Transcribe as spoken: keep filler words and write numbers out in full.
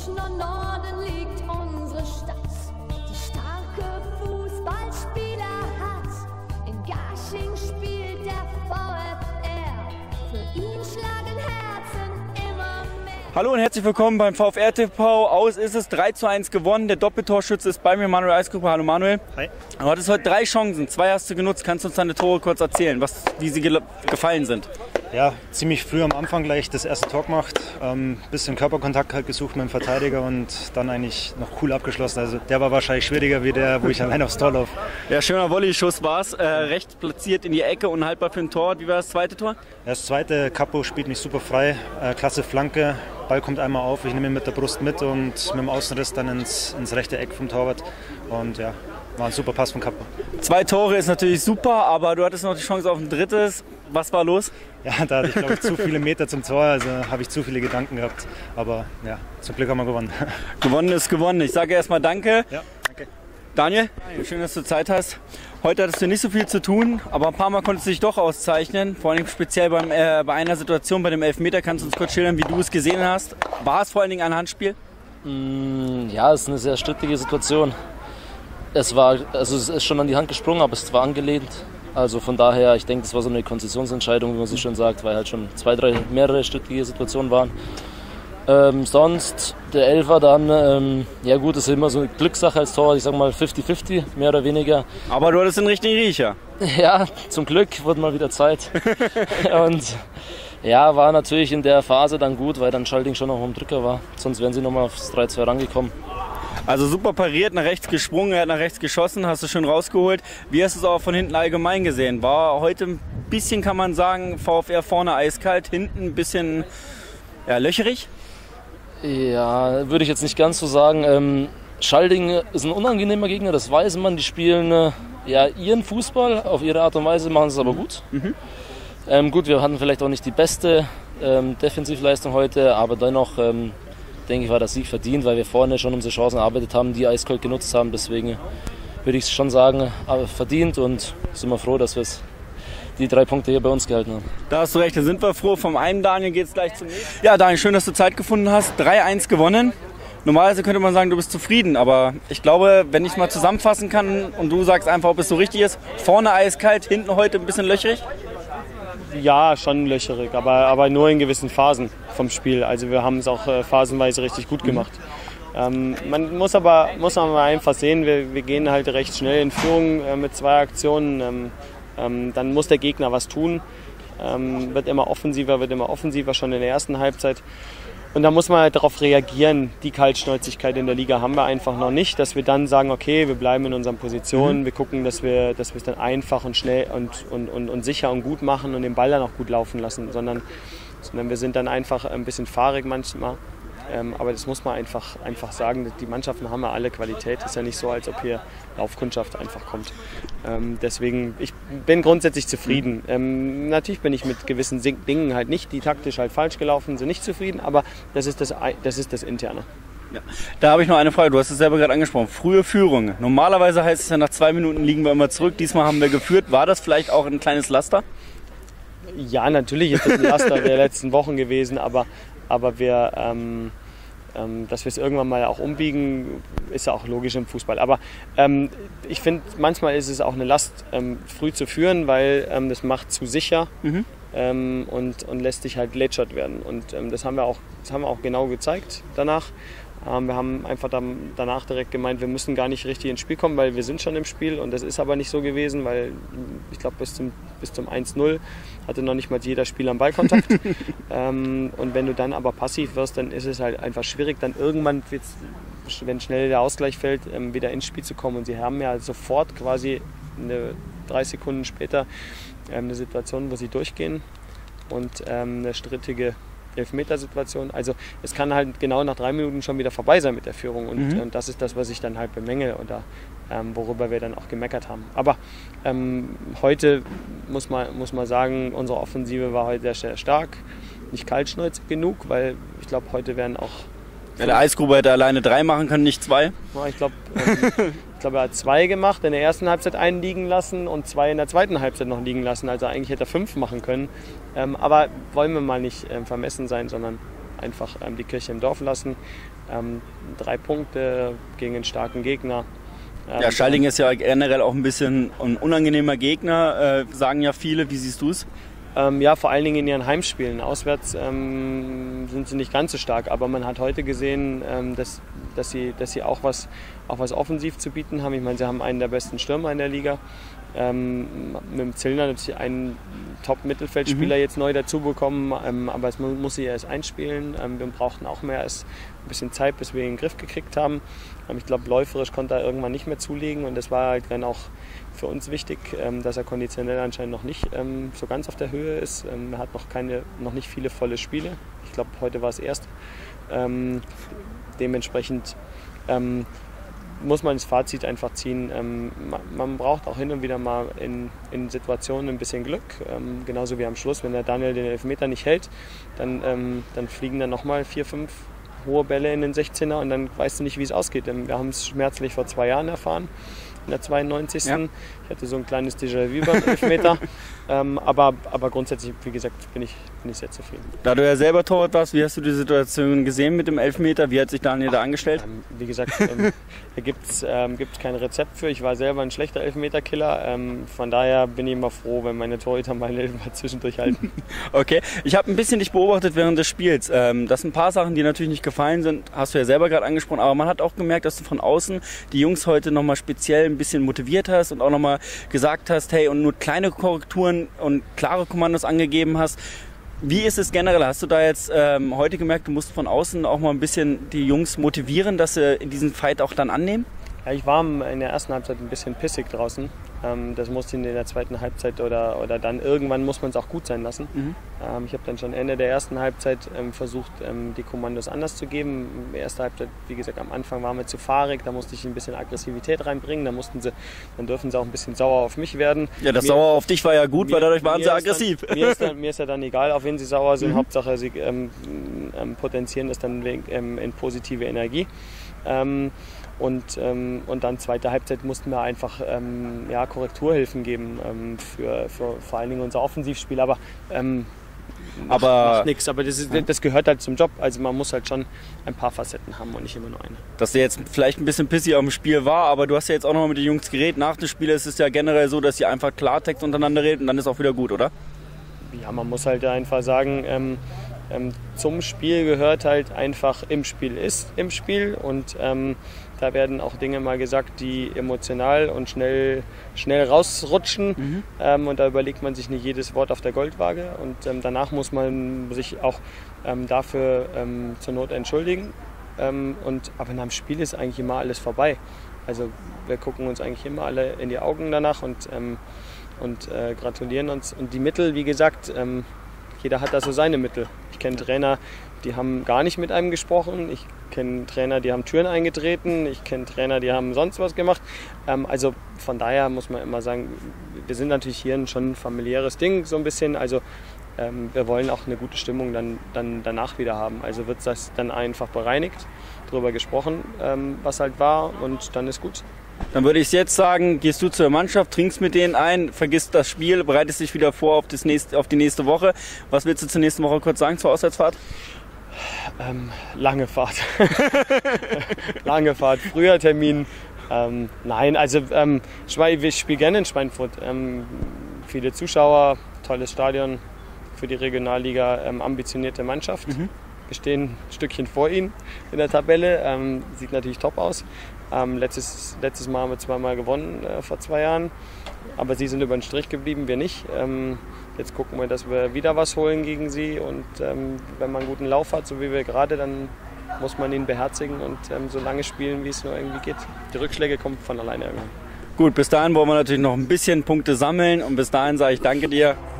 Münchner Norden liegt unsere Stadt, die starke Fußballspieler hat. In Garching spielt der VfR, für ihn schlagen Herzen immer mehr. Hallo und herzlich willkommen beim VfR T V. Aus ist es drei zu eins gewonnen. Der Doppeltorschütze ist bei mir, Manuel Eisgruppe. Hallo Manuel. Hi. Du hattest heute drei Chancen, zwei hast du genutzt. Kannst du uns deine Tore kurz erzählen, was, wie sie ge gefallen sind? Ja, ziemlich früh am Anfang gleich das erste Tor gemacht, ähm, bisschen Körperkontakt halt gesucht mit dem Verteidiger und dann eigentlich noch cool abgeschlossen. Also der war wahrscheinlich schwieriger wie der, wo ich allein aufs Tor laufe. Ja, schöner Volley-Schuss war es, äh, rechts platziert in die Ecke und haltbar für ein Tor. Wie war das zweite Tor? Das zweite, Capo spielt mich super frei, äh, klasse Flanke, Ball kommt einmal auf, ich nehme ihn mit der Brust mit und mit dem Außenriss dann ins, ins rechte Eck vom Torwart und ja, war ein super Pass von Capo. Zwei Tore ist natürlich super, aber du hattest noch die Chance auf ein drittes. Was war los? Ja, da hatte ich glaube ich zu viele Meter zum Tor, also habe ich zu viele Gedanken gehabt. Aber ja, zum Glück haben wir gewonnen. Gewonnen ist gewonnen. Ich sage erstmal danke. Ja, danke. Daniel, schön, dass du Zeit hast. Heute hattest du nicht so viel zu tun, aber ein paar Mal konntest du dich doch auszeichnen. Vor allem speziell beim, äh, bei einer Situation, bei dem Elfmeter. Kannst du uns kurz schildern, wie du es gesehen hast? War es vor allen Dingen ein Handspiel? Mm, ja, es ist eine sehr strittige Situation. Es war, also es ist schon an die Hand gesprungen, aber es war angelehnt. Also von daher, ich denke, das war so eine Konzessionsentscheidung, wie man so schön sagt, weil halt schon zwei, drei, mehrere strittige Situationen waren. Ähm, sonst, der Elfer dann, ähm, ja gut, das ist immer so eine Glückssache als Tor, ich sag mal fünfzig fünfzig, mehr oder weniger. Aber du hattest den richtigen Riecher. Ja, zum Glück wurde mal wieder Zeit. Und ja, war natürlich in der Phase dann gut, weil dann Schalding schon noch am Drücker war. Sonst wären sie nochmal aufs drei zwei rangekommen. Also super pariert, nach rechts gesprungen, er hat nach rechts geschossen, hast du schön rausgeholt. Wie hast du es auch von hinten allgemein gesehen? War heute ein bisschen, kann man sagen, VfR vorne eiskalt, hinten ein bisschen ja, löcherig? Ja, würde ich jetzt nicht ganz so sagen. Ähm, Schalding ist ein unangenehmer Gegner, das weiß man. Die spielen äh, ja, ihren Fußball, auf ihre Art und Weise machen sie es aber gut. Mhm. Ähm, gut, wir hatten vielleicht auch nicht die beste ähm, Defensivleistung heute, aber dennoch ähm, denke ich, war der Sieg verdient, weil wir vorne schon unsere Chancen erarbeitet haben, die eiskalt genutzt haben. Deswegen würde ich schon sagen, aber verdient und sind wir froh, dass wir die drei Punkte hier bei uns gehalten haben. Da hast du recht, da sind wir froh. Vom einen Daniel geht es gleich zum nächsten. Ja, Daniel, schön, dass du Zeit gefunden hast. drei eins gewonnen. Normalerweise könnte man sagen, du bist zufrieden, aber ich glaube, wenn ich es mal zusammenfassen kann und du sagst einfach, ob es so richtig ist, vorne eiskalt, hinten heute ein bisschen löcherig? Ja, schon löcherig, aber, aber nur in gewissen Phasen vom Spiel. Also wir haben es auch äh, phasenweise richtig gut gemacht. Mhm. Ähm, man muss aber muss aber einfach sehen, wir, wir gehen halt recht schnell in Führung äh, mit zwei Aktionen. Ähm, ähm, dann muss der Gegner was tun. Ähm, wird immer offensiver, wird immer offensiver, schon in der ersten Halbzeit. Und da muss man halt darauf reagieren. Die Kaltschnäuzigkeit in der Liga haben wir einfach noch nicht, dass wir dann sagen, okay, wir bleiben in unseren Positionen, mhm. wir gucken, dass wir dass wir es dann einfach und schnell und, und, und, und sicher und gut machen und den Ball dann auch gut laufen lassen, sondern, sondern wir sind dann einfach ein bisschen fahrig manchmal. Ähm, aber das muss man einfach, einfach sagen, die Mannschaften haben ja alle Qualität. Es ist ja nicht so, als ob hier Laufkundschaft einfach kommt. Ähm, deswegen, ich bin grundsätzlich zufrieden. Ähm, natürlich bin ich mit gewissen Dingen halt nicht, die taktisch halt falsch gelaufen sind, nicht zufrieden, aber das ist das, das, ist das Interne. Ja. Da habe ich noch eine Frage, du hast es selber gerade angesprochen, frühe Führung. Normalerweise heißt es ja, nach zwei Minuten liegen wir immer zurück, diesmal haben wir geführt. War das vielleicht auch ein kleines Laster? Ja, natürlich ist das ein Laster der letzten Wochen gewesen, aber Aber wir, ähm, ähm, dass wir es irgendwann mal auch umbiegen, ist ja auch logisch im Fußball. Aber ähm, ich finde, manchmal ist es auch eine Last, ähm, früh zu führen, weil ähm, das macht zu sicher mhm. ähm, und, und lässt dich halt lätschert werden. Und ähm, das haben wir auch, das haben wir auch genau gezeigt danach. Ähm, wir haben einfach dann, danach direkt gemeint, wir müssen gar nicht richtig ins Spiel kommen, weil wir sind schon im Spiel. Und das ist aber nicht so gewesen, weil ich glaube, bis zum, bis zum eins null hatte noch nicht mal jeder Spieler einen Ballkontakt. ähm, und wenn du dann aber passiv wirst, dann ist es halt einfach schwierig, dann irgendwann, wenn schnell der Ausgleich fällt, ähm, wieder ins Spiel zu kommen. Und sie haben ja sofort quasi eine, drei Sekunden später ähm, eine Situation, wo sie durchgehen und ähm, eine strittige Elfmetersituation. Also es kann halt genau nach drei Minuten schon wieder vorbei sein mit der Führung und, mhm. und das ist das, was ich dann halt bemängel oder ähm, worüber wir dann auch gemeckert haben. Aber ähm, heute muss man, muss man sagen, unsere Offensive war heute sehr stark, nicht kaltschnäuzig genug, weil ich glaube, heute werden auch... Ja, der Eisgruber hätte alleine drei machen können, nicht zwei. Ja, ich glaube, ähm, ich glaube, er hat zwei gemacht, in der ersten Halbzeit einen liegen lassen und zwei in der zweiten Halbzeit noch liegen lassen. Also eigentlich hätte er fünf machen können. Ähm, aber wollen wir mal nicht ähm, vermessen sein, sondern einfach ähm, die Kirche im Dorf lassen. Ähm, drei Punkte gegen einen starken Gegner. Ähm, ja, Schalding ist ja generell auch ein bisschen ein unangenehmer Gegner, äh, sagen ja viele. Wie siehst du es? Ähm, ja, vor allen Dingen in ihren Heimspielen. Auswärts ähm, sind sie nicht ganz so stark, aber man hat heute gesehen, ähm, dass, dass, sie, dass sie auch was, auch was offensiv zu bieten haben. Ich meine, sie haben einen der besten Stürmer in der Liga. Ähm, mit dem Zillner natürlich einen Top-Mittelfeldspieler mhm. jetzt neu dazu bekommen, ähm, aber es muss, muss sie erst einspielen. Ähm, wir brauchten auch mehr als ein bisschen Zeit, bis wir ihn in den Griff gekriegt haben. Ähm, ich glaube, läuferisch konnte er irgendwann nicht mehr zulegen und das war halt dann auch für uns wichtig, ähm, dass er konditionell anscheinend noch nicht ähm, so ganz auf der Höhe ist. Ähm, er hat noch, keine, noch nicht viele volle Spiele. Ich glaube, heute war es erst. Ähm, dementsprechend ähm, muss man das Fazit einfach ziehen. Ähm, man, man braucht auch hin und wieder mal in, in Situationen ein bisschen Glück. Ähm, genauso wie am Schluss, wenn der Daniel den Elfmeter nicht hält, dann, ähm, dann fliegen dann nochmal vier, fünf hohe Bälle in den sechzehner und dann weißt du nicht, wie es ausgeht. Wir haben es schmerzlich vor zwei Jahren erfahren, in der zweiundneunzigsten Ja. Ich hatte so ein kleines Déjà-vu beim Elfmeter. ähm, aber, aber grundsätzlich, wie gesagt, bin ich, bin ich sehr zufrieden. Da du ja selber Torwart warst, wie hast du die Situation gesehen mit dem Elfmeter? Wie hat sich Daniel da angestellt? Ähm, wie gesagt, ähm, da gibt es ähm, kein Rezept für. Ich war selber ein schlechter Elfmeterkiller. Ähm, von daher bin ich immer froh, wenn meine Torhüter meinen Elfmeter zwischendurch halten. Okay, ich habe ein bisschen dich beobachtet während des Spiels. Ähm, das sind ein paar Sachen, die natürlich nicht gefallen sind, hast du ja selber gerade angesprochen. Aber man hat auch gemerkt, dass du von außen die Jungs heute nochmal speziell ein bisschen motiviert hast und auch nochmal gesagt hast, hey, und nur kleine Korrekturen und klare Kommandos angegeben hast. Wie ist es generell? Hast du da jetzt ähm, heute gemerkt, du musst von außen auch mal ein bisschen die Jungs motivieren, dass sie diesen Fight auch dann annehmen? Ja, ich war in der ersten Halbzeit ein bisschen pissig draußen. Ähm, das musste in der zweiten Halbzeit oder, oder dann irgendwann muss man es auch gut sein lassen. Mhm. Ähm, ich habe dann schon Ende der ersten Halbzeit ähm, versucht, ähm, die Kommandos anders zu geben. In der ersten Halbzeit, wie gesagt, am Anfang waren wir zu fahrig, da musste ich ein bisschen Aggressivität reinbringen. Da mussten sie, dann dürfen sie auch ein bisschen sauer auf mich werden. Ja, das mir, Sauer auf dich war ja gut, mir, weil dadurch waren sie aggressiv. Dann, mir, ist dann, mir ist ja dann egal, auf wen sie sauer sind. Mhm. Hauptsache, sie ähm, ähm, potenzieren das dann ähm, in positive Energie. Ähm, Und, ähm, und dann zweite Halbzeit mussten wir einfach ähm, ja, Korrekturhilfen geben ähm, für, für vor allen Dingen unser Offensivspiel. Aber, ähm, macht, aber macht nichts. Aber das, ist, das gehört halt zum Job. Also man muss halt schon ein paar Facetten haben und nicht immer nur eine. Dass der jetzt vielleicht ein bisschen pissig am Spiel war, aber du hast ja jetzt auch noch mal mit den Jungs geredet. Nach dem Spiel ist es ja generell so, dass sie einfach Klartext untereinander reden und dann ist auch wieder gut, oder? Ja, man muss halt einfach sagen, ähm, ähm, zum Spiel gehört halt einfach im Spiel ist im Spiel und ähm, da werden auch Dinge mal gesagt, die emotional und schnell, schnell rausrutschen. Mhm. Ähm, und da überlegt man sich nicht jedes Wort auf der Goldwaage. Und ähm, danach muss man sich auch ähm, dafür ähm, zur Not entschuldigen. Ähm, und, aber nach dem Spiel ist eigentlich immer alles vorbei. Also wir gucken uns eigentlich immer alle in die Augen danach und, ähm, und äh, gratulieren uns. Und die Mittel, wie gesagt, ähm, jeder hat da so seine Mittel. Ich kenne Trainer, die haben gar nicht mit einem gesprochen. Ich kenne Trainer, die haben Türen eingetreten. Ich kenne Trainer, die haben sonst was gemacht. Ähm, also von daher muss man immer sagen, wir sind natürlich hier schon ein familiäres Ding so ein bisschen. Also ähm, wir wollen auch eine gute Stimmung dann, dann danach wieder haben. Also wird das dann einfach bereinigt, darüber gesprochen, ähm, was halt war und dann ist gut. Dann würde ich jetzt sagen, gehst du zur Mannschaft, trinkst mit denen ein, vergisst das Spiel, bereitest dich wieder vor auf, das nächste, auf die nächste Woche. Was willst du zur nächsten Woche kurz sagen zur Auswärtsfahrt? Ähm, lange Fahrt. lange Fahrt, früher Termin. Ähm, nein, also ähm, ich spiele gerne in Schweinfurt. Ähm, viele Zuschauer, tolles Stadion für die Regionalliga, ähm, ambitionierte Mannschaft. Mhm. Wir stehen ein Stückchen vor ihnen in der Tabelle. Ähm, sieht natürlich top aus. Ähm, letztes, letztes Mal haben wir zweimal gewonnen, äh, vor zwei Jahren. Aber sie sind über den Strich geblieben, wir nicht. Ähm, jetzt gucken wir, dass wir wieder was holen gegen sie. Und ähm, wenn man einen guten Lauf hat, so wie wir gerade, dann muss man ihn beherzigen und ähm, so lange spielen, wie es nur irgendwie geht. Die Rückschläge kommen von alleine irgendwann. Gut, bis dahin wollen wir natürlich noch ein bisschen Punkte sammeln. Und bis dahin sage ich danke dir.